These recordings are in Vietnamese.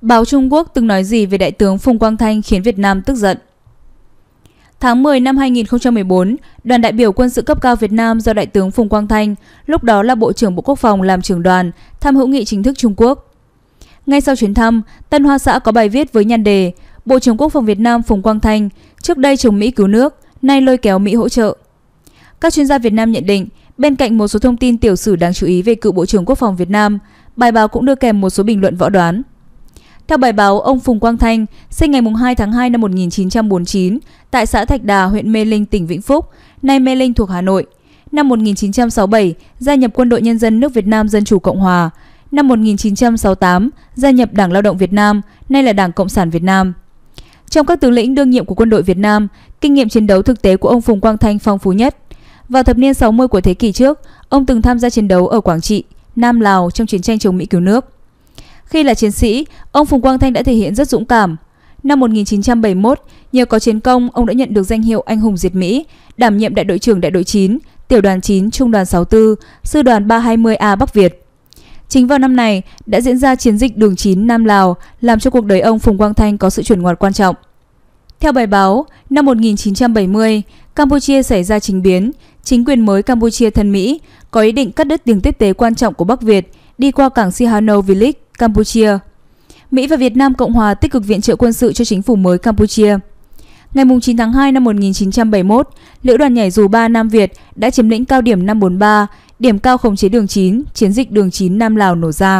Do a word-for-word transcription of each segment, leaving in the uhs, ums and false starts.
Báo Trung Quốc từng nói gì về Đại tướng Phùng Quang Thanh khiến Việt Nam tức giận? Tháng mười năm hai nghìn không trăm mười bốn, đoàn đại biểu quân sự cấp cao Việt Nam do Đại tướng Phùng Quang Thanh, lúc đó là Bộ trưởng Bộ Quốc phòng làm trưởng đoàn, thăm hữu nghị chính thức Trung Quốc. Ngay sau chuyến thăm, Tân Hoa Xã có bài viết với nhan đề Bộ trưởng Quốc phòng Việt Nam Phùng Quang Thanh trước đây chống Mỹ cứu nước, nay lôi kéo Mỹ hỗ trợ. Các chuyên gia Việt Nam nhận định, bên cạnh một số thông tin tiểu sử đáng chú ý về cựu Bộ trưởng Quốc phòng Việt Nam, bài báo cũng đưa kèm một số bình luận võ đoán. Theo bài báo, ông Phùng Quang Thanh sinh ngày hai tháng hai năm một nghìn chín trăm bốn mươi chín tại xã Thạch Đà, huyện Mê Linh, tỉnh Vĩnh Phúc, nay Mê Linh thuộc Hà Nội. Năm một nghìn chín trăm sáu mươi bảy, gia nhập Quân đội Nhân dân nước Việt Nam Dân chủ Cộng hòa. Năm một nghìn chín trăm sáu mươi tám, gia nhập Đảng Lao động Việt Nam, nay là Đảng Cộng sản Việt Nam. Trong các tướng lĩnh đương nhiệm của quân đội Việt Nam, kinh nghiệm chiến đấu thực tế của ông Phùng Quang Thanh phong phú nhất. Vào thập niên sáu mươi của thế kỷ trước, ông từng tham gia chiến đấu ở Quảng Trị, Nam Lào trong chiến tranh chống Mỹ cứu nước. Khi là chiến sĩ, ông Phùng Quang Thanh đã thể hiện rất dũng cảm. Năm một nghìn chín trăm bảy mươi mốt, nhờ có chiến công, ông đã nhận được danh hiệu Anh hùng diệt Mỹ, đảm nhiệm đại đội trưởng đại đội chín, tiểu đoàn chín, trung đoàn sáu mươi tư, sư đoàn ba trăm hai mươi A Bắc Việt. Chính vào năm này đã diễn ra chiến dịch Đường chín Nam Lào, làm cho cuộc đời ông Phùng Quang Thanh có sự chuyển ngoặt quan trọng. Theo bài báo, năm một nghìn chín trăm bảy mươi, Campuchia xảy ra chính biến, chính quyền mới Campuchia thân Mỹ có ý định cắt đứt đường tiếp tế quan trọng của Bắc Việt đi qua cảng Sihanouk Village, Campuchia. Mỹ và Việt Nam Cộng hòa tích cực viện trợ quân sự cho chính phủ mới Campuchia. Ngày chín tháng hai năm một nghìn chín trăm bảy mươi mốt, Lữ đoàn nhảy dù ba Nam Việt đã chiếm lĩnh cao điểm năm bốn ba, điểm cao khống chế đường chín, chiến dịch Đường chín Nam Lào nổ ra.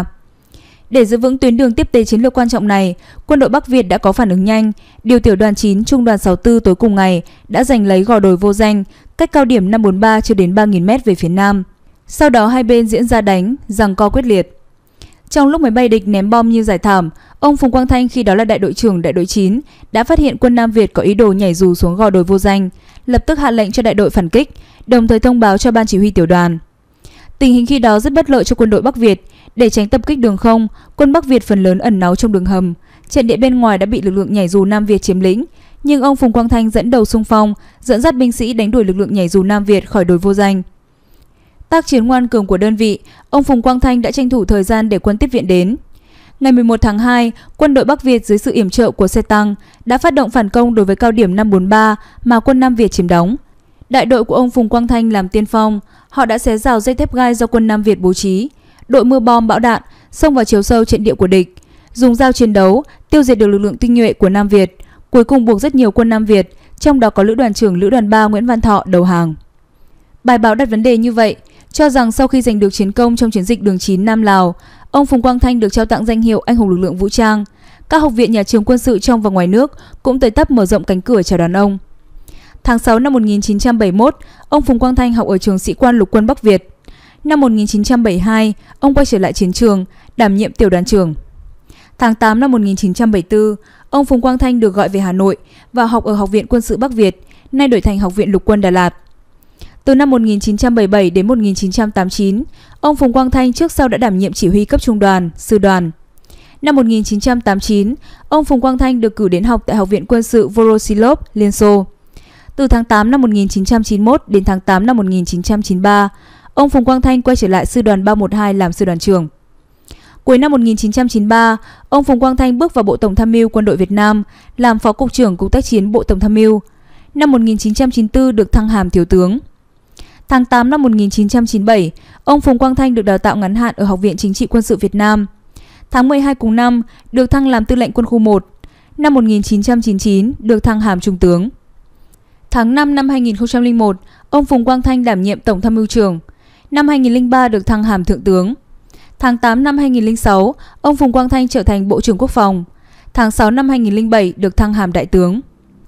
Để giữ vững tuyến đường tiếp tế chiến lược quan trọng này, quân đội Bắc Việt đã có phản ứng nhanh, điều tiểu đoàn chín, trung đoàn sáu mươi tư tối cùng ngày đã giành lấy gò đồi Vô Danh, cách cao điểm năm bốn ba chưa đến ba nghìn mét về phía nam. Sau đó hai bên diễn ra đánh, giằng co quyết liệt. Trong lúc máy bay địch ném bom như giải thảm, ông Phùng Quang Thanh khi đó là đại đội trưởng đại đội chín đã phát hiện quân Nam Việt có ý đồ nhảy dù xuống gò đồi Vô Danh, lập tức hạ lệnh cho đại đội phản kích, đồng thời thông báo cho ban chỉ huy tiểu đoàn. Tình hình khi đó rất bất lợi cho quân đội Bắc Việt. Để tránh tập kích đường không, quân Bắc Việt phần lớn ẩn náu trong đường hầm. Trận địa bên ngoài đã bị lực lượng nhảy dù Nam Việt chiếm lĩnh, nhưng ông Phùng Quang Thanh dẫn đầu xung phong, dẫn dắt binh sĩ đánh đuổi lực lượng nhảy dù Nam Việt khỏi đồi Vô Danh. Tác chiến ngoan cường của đơn vị, ông Phùng Quang Thanh đã tranh thủ thời gian để quân tiếp viện đến. Ngày mười một tháng hai, quân đội Bắc Việt dưới sự yểm trợ của xe tăng đã phát động phản công đối với cao điểm năm bốn ba mà quân Nam Việt chiếm đóng. Đại đội của ông Phùng Quang Thanh làm tiên phong, họ đã xé rào dây thép gai do quân Nam Việt bố trí, đội mưa bom bão đạn, xông vào chiều sâu trận địa của địch, dùng dao chiến đấu, tiêu diệt được lực lượng tinh nhuệ của Nam Việt, cuối cùng buộc rất nhiều quân Nam Việt, trong đó có Lữ đoàn trưởng Lữ đoàn ba Nguyễn Văn Thọ đầu hàng. Bài báo đặt vấn đề như vậy, cho rằng sau khi giành được chiến công trong chiến dịch Đường chín Nam Lào, ông Phùng Quang Thanh được trao tặng danh hiệu Anh hùng lực lượng vũ trang. Các học viện nhà trường quân sự trong và ngoài nước cũng tới tấp mở rộng cánh cửa chào đón ông. Tháng sáu năm một nghìn chín trăm bảy mươi mốt, ông Phùng Quang Thanh học ở trường sĩ quan lục quân Bắc Việt. Năm một nghìn chín trăm bảy mươi hai, ông quay trở lại chiến trường, đảm nhiệm tiểu đoàn trưởng. Tháng tám năm một nghìn chín trăm bảy mươi tư, ông Phùng Quang Thanh được gọi về Hà Nội và học ở Học viện Quân sự Bắc Việt, nay đổi thành Học viện Lục quân Đà Lạt. Từ năm một nghìn chín trăm bảy mươi bảy đến một nghìn chín trăm tám mươi chín, ông Phùng Quang Thanh trước sau đã đảm nhiệm chỉ huy cấp trung đoàn, sư đoàn. Năm một nghìn chín trăm tám mươi chín, ông Phùng Quang Thanh được cử đến học tại Học viện Quân sự Voroshilov, Liên Xô. Từ tháng tám năm một nghìn chín trăm chín mươi mốt đến tháng tám năm một nghìn chín trăm chín mươi ba, ông Phùng Quang Thanh quay trở lại sư đoàn ba một hai làm sư đoàn trưởng. Cuối năm một nghìn chín trăm chín mươi ba, ông Phùng Quang Thanh bước vào Bộ Tổng tham mưu Quân đội Việt Nam, làm Phó Cục trưởng Cục tác chiến Bộ Tổng tham mưu. Năm một nghìn chín trăm chín mươi tư được thăng hàm thiếu tướng. Tháng tám năm một nghìn chín trăm chín mươi bảy, ông Phùng Quang Thanh được đào tạo ngắn hạn ở Học viện Chính trị Quân sự Việt Nam. Tháng mười hai cùng năm, được thăng làm tư lệnh quân khu một. Năm một nghìn chín trăm chín mươi chín, được thăng hàm trung tướng. Tháng năm năm hai nghìn không trăm lẻ một, ông Phùng Quang Thanh đảm nhiệm Tổng tham mưu trưởng. Năm hai nghìn không trăm lẻ ba được thăng hàm thượng tướng. Tháng tám năm hai nghìn không trăm lẻ sáu, ông Phùng Quang Thanh trở thành Bộ trưởng Quốc phòng. Tháng sáu năm hai nghìn không trăm lẻ bảy được thăng hàm đại tướng.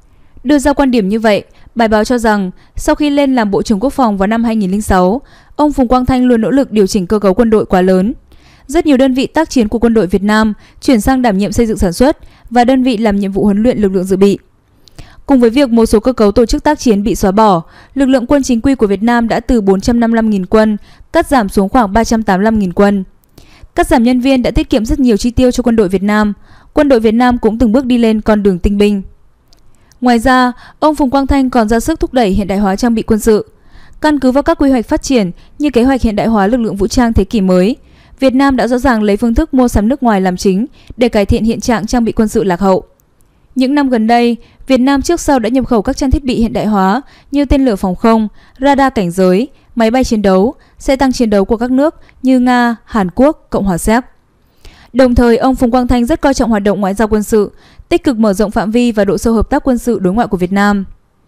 Đưa ra quan điểm như vậy, bài báo cho rằng sau khi lên làm Bộ trưởng Quốc phòng vào năm hai nghìn không trăm lẻ sáu, ông Phùng Quang Thanh luôn nỗ lực điều chỉnh cơ cấu quân đội quá lớn. Rất nhiều đơn vị tác chiến của quân đội Việt Nam chuyển sang đảm nhiệm xây dựng sản xuất và đơn vị làm nhiệm vụ huấn luyện lực lượng dự bị. Cùng với việc một số cơ cấu tổ chức tác chiến bị xóa bỏ, lực lượng quân chính quy của Việt Nam đã từ bốn trăm năm mươi lăm nghìn quân cắt giảm xuống khoảng ba trăm tám mươi lăm nghìn quân. Cắt giảm nhân viên đã tiết kiệm rất nhiều chi tiêu cho quân đội Việt Nam. Quân đội Việt Nam cũng từng bước đi lên con đường tinh binh. Ngoài ra, ông Phùng Quang Thanh còn ra sức thúc đẩy hiện đại hóa trang bị quân sự. Căn cứ vào các quy hoạch phát triển như kế hoạch hiện đại hóa lực lượng vũ trang thế kỷ mới, Việt Nam đã rõ ràng lấy phương thức mua sắm nước ngoài làm chính để cải thiện hiện trạng trang bị quân sự lạc hậu. Những năm gần đây, Việt Nam trước sau đã nhập khẩu các trang thiết bị hiện đại hóa như tên lửa phòng không, radar cảnh giới, máy bay chiến đấu, xe tăng chiến đấu của các nước như Nga, Hàn Quốc, Cộng hòa Séc. Đồng thời, ông Phùng Quang Thanh rất coi trọng hoạt động ngoại giao quân sự, tích cực mở rộng phạm vi và độ sâu hợp tác quân sự đối ngoại của Việt Nam.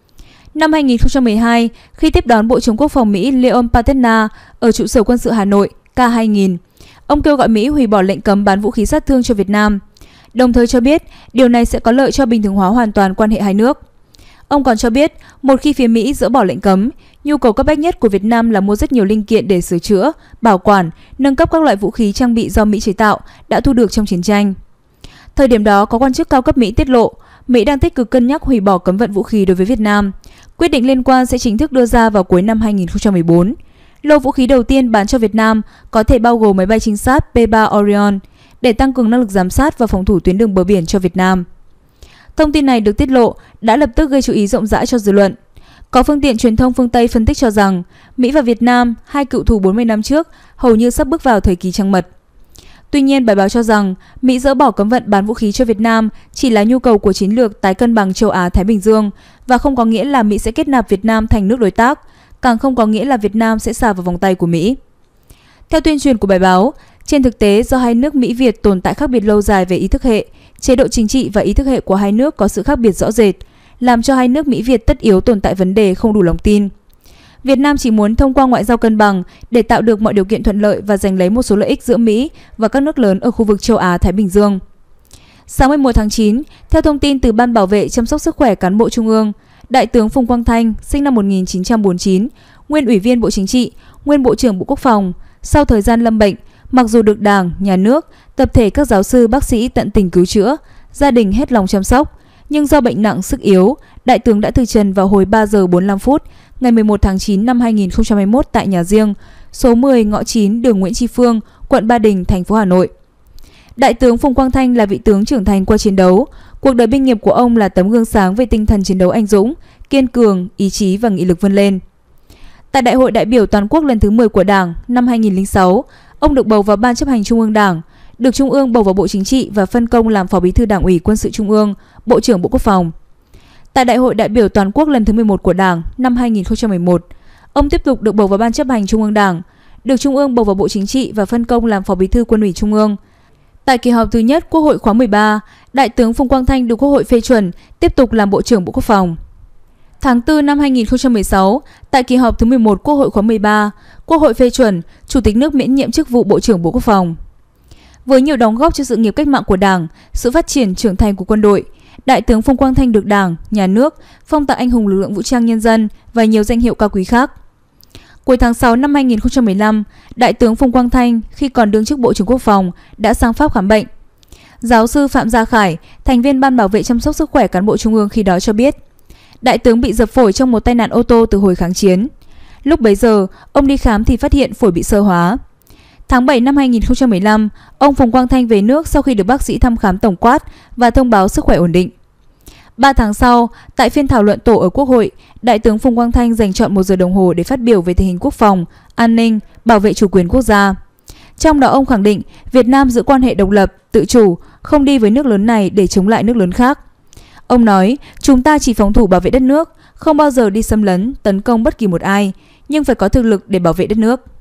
Năm hai nghìn không trăm mười hai, khi tiếp đón Bộ trưởng Quốc phòng Mỹ Leon Panetta ở trụ sở quân sự Hà Nội K hai nghìn, ông kêu gọi Mỹ hủy bỏ lệnh cấm bán vũ khí sát thương cho Việt Nam, đồng thời cho biết điều này sẽ có lợi cho bình thường hóa hoàn toàn quan hệ hai nước. Ông còn cho biết, một khi phía Mỹ dỡ bỏ lệnh cấm, nhu cầu cấp bách nhất của Việt Nam là mua rất nhiều linh kiện để sửa chữa, bảo quản, nâng cấp các loại vũ khí trang bị do Mỹ chế tạo đã thu được trong chiến tranh. Thời điểm đó, có quan chức cao cấp Mỹ tiết lộ, Mỹ đang tích cực cân nhắc hủy bỏ cấm vận vũ khí đối với Việt Nam. Quyết định liên quan sẽ chính thức đưa ra vào cuối năm hai nghìn không trăm mười bốn. Lô vũ khí đầu tiên bán cho Việt Nam có thể bao gồm máy bay trinh sát P ba Orion để tăng cường năng lực giám sát và phòng thủ tuyến đường bờ biển cho Việt Nam. Thông tin này được tiết lộ đã lập tức gây chú ý rộng rãi cho dư luận. Có phương tiện truyền thông phương Tây phân tích cho rằng Mỹ và Việt Nam, hai cựu thù bốn mươi năm trước, hầu như sắp bước vào thời kỳ trăng mật. Tuy nhiên, bài báo cho rằng Mỹ dỡ bỏ cấm vận bán vũ khí cho Việt Nam chỉ là nhu cầu của chiến lược tái cân bằng châu Á-Thái Bình Dương và không có nghĩa là Mỹ sẽ kết nạp Việt Nam thành nước đối tác, càng không có nghĩa là Việt Nam sẽ xà vào vòng tay của Mỹ. Theo tuyên truyền của bài báo, trên thực tế do hai nước Mỹ-Việt tồn tại khác biệt lâu dài về ý thức hệ, chế độ chính trị và ý thức hệ của hai nước có sự khác biệt rõ rệt, làm cho hai nước Mỹ-Việt tất yếu tồn tại vấn đề không đủ lòng tin. Việt Nam chỉ muốn thông qua ngoại giao cân bằng để tạo được mọi điều kiện thuận lợi và giành lấy một số lợi ích giữa Mỹ và các nước lớn ở khu vực châu Á-Thái Bình Dương. Sáng mười một tháng chín, theo thông tin từ Ban Bảo vệ chăm sóc sức khỏe cán bộ Trung ương, Đại tướng Phùng Quang Thanh, sinh năm một nghìn chín trăm bốn mươi chín, nguyên Ủy viên Bộ Chính trị, nguyên Bộ trưởng Bộ Quốc phòng, sau thời gian lâm bệnh, mặc dù được Đảng, Nhà nước, tập thể các giáo sư, bác sĩ tận tình cứu chữa, gia đình hết lòng chăm sóc, nhưng do bệnh nặng sức yếu, Đại tướng đã từ trần vào hồi ba giờ bốn mươi lăm phút ngày mười một tháng chín năm hai nghìn không trăm hai mươi mốt tại nhà riêng, số mười ngõ chín đường Nguyễn Tri Phương, quận Ba Đình, thành phố Hà Nội. Đại tướng Phùng Quang Thanh là vị tướng trưởng thành qua chiến đấu. Cuộc đời binh nghiệp của ông là tấm gương sáng về tinh thần chiến đấu anh dũng, kiên cường, ý chí và nghị lực vươn lên. Tại Đại hội đại biểu toàn quốc lần thứ mười của Đảng năm hai nghìn không trăm lẻ sáu, ông được bầu vào Ban chấp hành Trung ương Đảng, được Trung ương bầu vào Bộ Chính trị và phân công làm Phó Bí thư Đảng ủy Quân sự Trung ương, Bộ trưởng Bộ Quốc phòng. Tại Đại hội đại biểu toàn quốc lần thứ mười một của Đảng năm hai nghìn không trăm mười một, ông tiếp tục được bầu vào Ban chấp hành Trung ương Đảng, được Trung ương bầu vào Bộ Chính trị và phân công làm Phó Bí thư Quân ủy Trung ương. Tại kỳ họp thứ nhất Quốc hội khóa mười ba, Đại tướng Phùng Quang Thanh được Quốc hội phê chuẩn tiếp tục làm Bộ trưởng Bộ Quốc phòng. Tháng tư năm hai nghìn không trăm mười sáu, tại kỳ họp thứ mười một Quốc hội khóa mười ba, Quốc hội phê chuẩn Chủ tịch nước miễn nhiệm chức vụ Bộ trưởng Bộ Quốc phòng. Với nhiều đóng góp cho sự nghiệp cách mạng của Đảng, sự phát triển trưởng thành của quân đội, Đại tướng Phùng Quang Thanh được Đảng, Nhà nước phong tặng anh hùng lực lượng vũ trang nhân dân và nhiều danh hiệu cao quý khác. Cuối tháng sáu năm hai nghìn không trăm mười lăm, Đại tướng Phùng Quang Thanh khi còn đương chức Bộ trưởng Quốc phòng đã sang Pháp khám bệnh. Giáo sư Phạm Gia Khải, thành viên Ban Bảo vệ chăm sóc sức khỏe cán bộ Trung ương khi đó cho biết, Đại tướng bị dập phổi trong một tai nạn ô tô từ hồi kháng chiến. Lúc bấy giờ, ông đi khám thì phát hiện phổi bị xơ hóa. Tháng bảy năm hai nghìn không trăm mười lăm, ông Phùng Quang Thanh về nước sau khi được bác sĩ thăm khám tổng quát và thông báo sức khỏe ổn định. Ba tháng sau, tại phiên thảo luận tổ ở Quốc hội, Đại tướng Phùng Quang Thanh dành trọn một giờ đồng hồ để phát biểu về tình hình quốc phòng, an ninh, bảo vệ chủ quyền quốc gia. Trong đó ông khẳng định Việt Nam giữ quan hệ độc lập, tự chủ, không đi với nước lớn này để chống lại nước lớn khác. Ông nói, chúng ta chỉ phòng thủ bảo vệ đất nước, không bao giờ đi xâm lấn, tấn công bất kỳ một ai, nhưng phải có thực lực để bảo vệ đất nước.